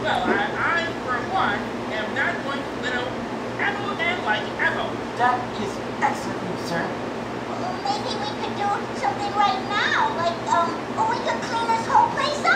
Well, I for one, am not going to little ever and like ever. That is excellent news, sir. Well, maybe we could do something right now. Like, we could clean this whole place